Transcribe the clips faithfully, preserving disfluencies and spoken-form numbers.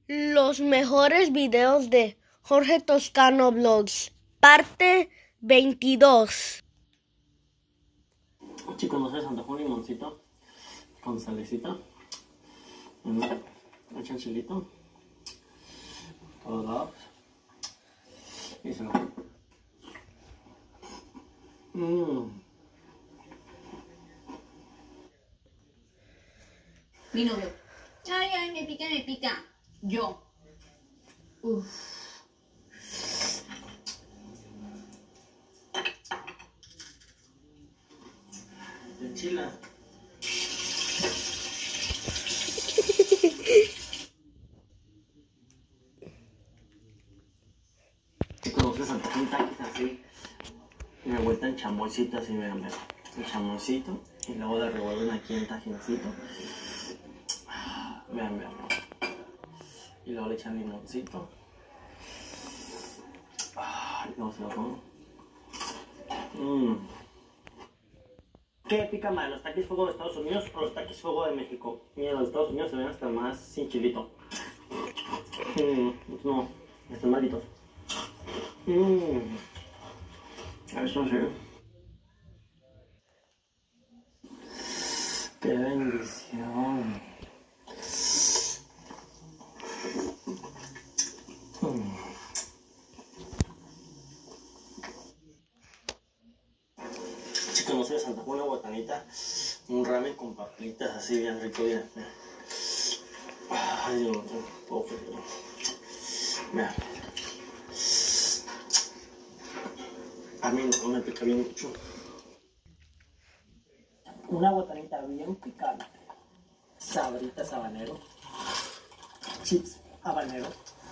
Los mejores videos de Jorge Toscano Vlogs, parte veintidós. Chicos, no se les antojó un limoncito con salecita, un chanchilito, todos lados, y se lo mmm. Mi novio. Ay, ay, me pica, me pica. Yo. Uf. De chila. Chicos, no se les antojó un taquis así, y me vuelta en chamoycito así, vean, vean. El chamoycito, y luego le revuelven aquí en tajincito. Vean, vean. Y luego le echan limoncito. Y luego se lo pongo. Mmm. ¿Qué pica más, los taquis fuego de Estados Unidos o los taquis fuego de México? Mira, los de Estados Unidos se ven hasta más sin chilito. Mmm. No, están malditos. Mmm. Eso sí. ¡Qué bendición! Mm. Chicos, no se les antojó una botanita, un ramen con papitas así bien rico, bien. Ay, Dios mío, todo frío. Vean. A mí no me pica bien mucho. Una botanita bien picante, sabritas habanero, chips habanero,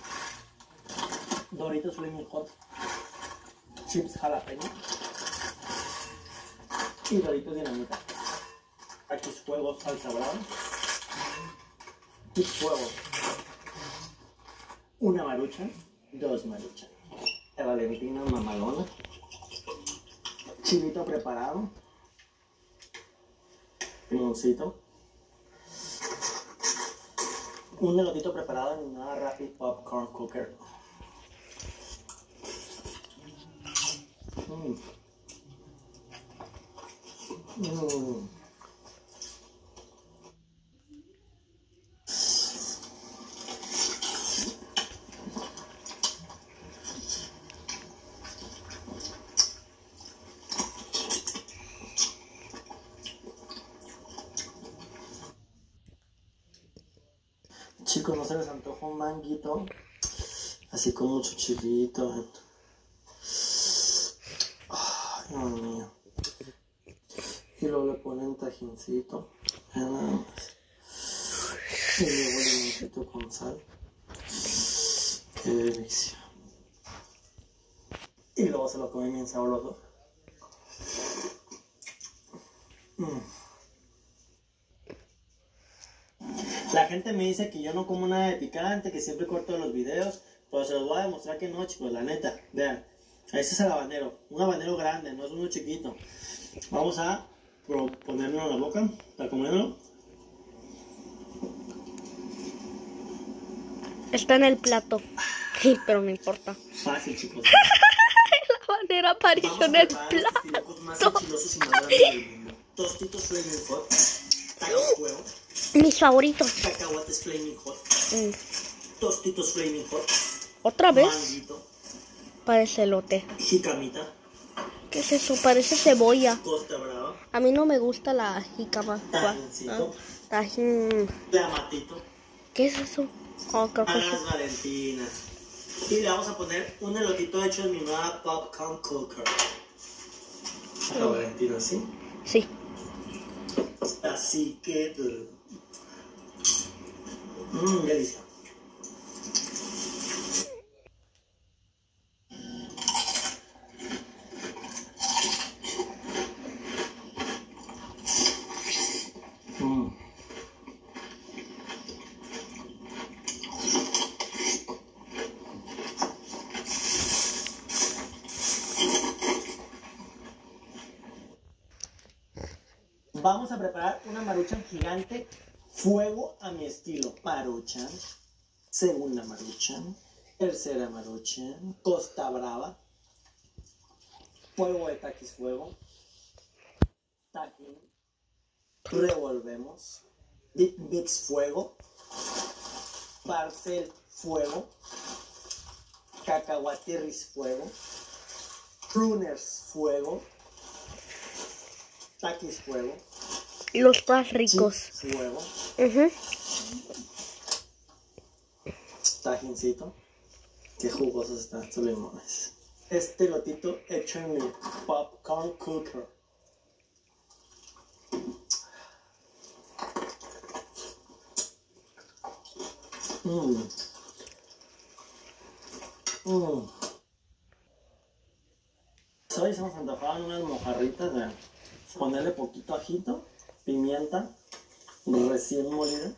Doritos Flaming Hot, chips jalapeño y Doritos Dinamita. Aquí es fuego, salsa brava, y fuego, una maruchan, dos maruchan, el Valentina mamalona, chilito preparado, limoncito, un elotito preparado en una Rapid Popcorn Cooker. Mm. Mm. Chicos, no se les antoja un manguito así con mucho chilito. Ay, Dios mío. Y luego le ponen tajincito, nada más. Y luego limoncito con sal. Qué delicia. Y luego se lo comen bien sabroso. Mm. La gente me dice que yo no como nada de picante, que siempre corto los videos, pero se los voy a demostrar que no, chicos, la neta. Vean, ese es el habanero, un habanero grande, no es uno chiquito. Vamos a ponerlo en la boca para comerlo. Está en el plato. Sí, pero no importa. Fácil, chicos. La bandera apareció en el plato. Más enchilosos y más grandes del mundo. Tostitos Flaming Hot, tacos huevo, Mis favoritos. cacahuates Flaming Hot, Mm. tostitos Flaming Hot, ¿Otra vez? manguito, Parece elote. jicamita, ¿Qué es eso? Parece cebolla. costa brava, A mí no me gusta la jícama. tajincito, Ah, tajín. clamatito, ¿Qué es eso? Oh, creo que a las sí. valentinas. Y le vamos a poner un elotito hecho en mi nueva Popcorn Cooker. A la Valentina, ¿sí? Sí. Así que... Mmm, delicia. Mm. Vamos a preparar una maruchan gigante, fuego a mi estilo. Maruchan, segunda Maruchan, tercera Maruchan, Costa Brava, fuego de taquis fuego, tajín, revolvemos, Big Mix fuego, Parcel fuego, Cacahuatirris fuego, Pruners fuego, taquis fuego, Los más ricos. chips fuego, Ujú. tajincito. Qué jugosos están estos limones. Este lotito hecho en mi popcorn cooker. Mmm. Mmm. Hoy se nos antojaban unas mojarritas de ponerle poquito ajito, pimienta recién molida,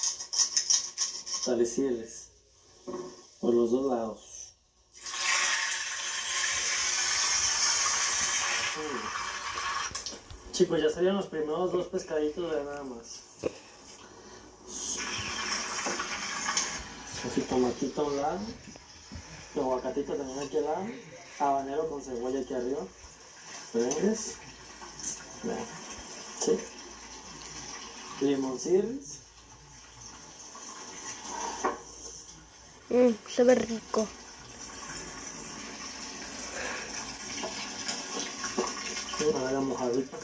para decirles por los dos lados. Mm. Chicos, ya salieron los primeros dos pescaditos de nada más. Su tomatito a un lado, el aguacatito también aquí al lado, habanero con cebolla aquí arriba, merengues, vean, ¿sí? Limoncirris, Mm, se ve rico. para la mojadita.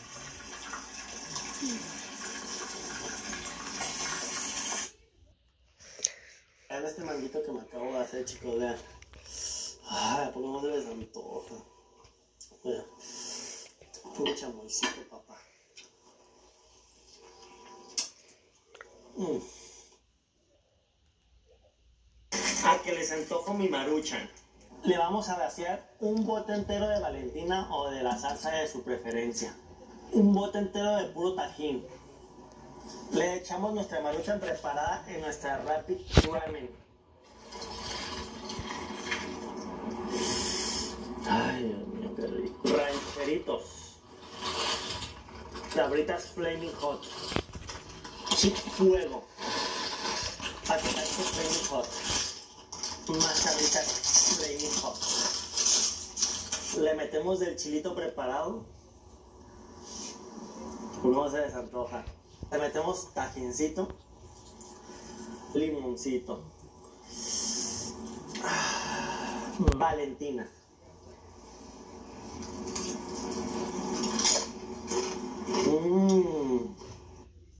Vean este manguito que me acabo de hacer, chicos, vean. Ay, ¿por qué no se les antoja? Vean. Puro chamoycito, papá. Mm. A que les antojo mi Maruchan. Le vamos a vaciar un bote entero de Valentina o de la salsa de su preferencia. Un bote entero de puro tajín. Le echamos nuestra Maruchan preparada en nuestra Rapid Ramen. Ay, Dios mío, qué rico. Rancheritos. Sabritas Flaming Hot. Chip Fuego. Paquetazo Flaming Hot. Más sabritas Flaming Hot. Le metemos del chilito preparado. ¿Cómo se desantoja? Le metemos tajincito, limoncito, Valentina.